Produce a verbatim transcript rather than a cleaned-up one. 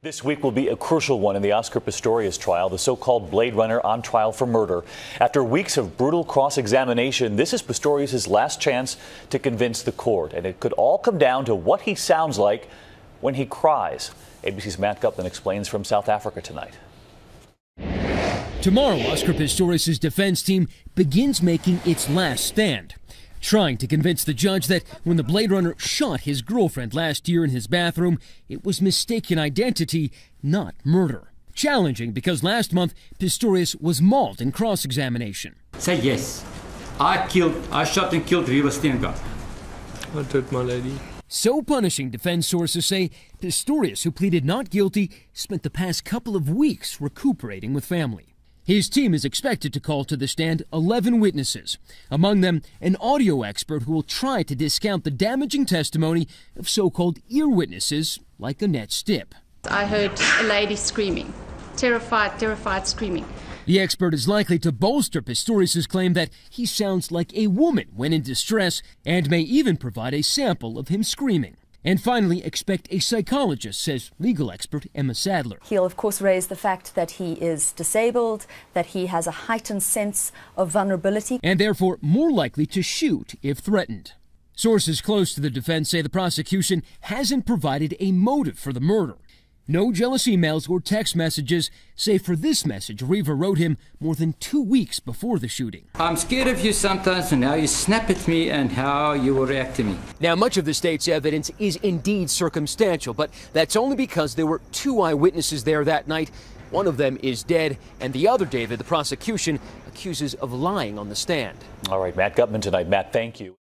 This week will be a crucial one in the Oscar Pistorius trial, the so-called Blade Runner on trial for murder. After weeks of brutal cross-examination, this is Pistorius' last chance to convince the court, and it could all come down to what he sounds like when he cries. A B C's Matt Gutman explains from South Africa tonight. Tomorrow, Oscar Pistorius' defense team begins making its last stand, trying to convince the judge that when the Blade Runner shot his girlfriend last year in his bathroom, it was mistaken identity, not murder. Challenging because last month, Pistorius was mauled in cross-examination. Say yes. I killed, I shot and killed Tria. I did, my lady. So punishing, defense sources say Pistorius, who pleaded not guilty, spent the past couple of weeks recuperating with family. His team is expected to call to the stand eleven witnesses, among them an audio expert who will try to discount the damaging testimony of so-called ear witnesses like Annette Stipp. I heard a lady screaming, terrified, terrified screaming. The expert is likely to bolster Pistorius' claim that he sounds like a woman when in distress and may even provide a sample of him screaming. And finally, expect a psychologist, says legal expert Emma Sadler. He'll, of course, raise the fact that he is disabled, that he has a heightened sense of vulnerability, and therefore more likely to shoot if threatened. Sources close to the defense say the prosecution hasn't provided a motive for the murder. No jealous emails or text messages, save for this message Riva wrote him more than two weeks before the shooting. I'm scared of you sometimes, and how you snap at me and how you will react to me. Now, much of the state's evidence is indeed circumstantial, but that's only because there were two eyewitnesses there that night. One of them is dead, and the other David, the prosecution accuses of lying on the stand. All right, Matt Gutman tonight. Matt, thank you.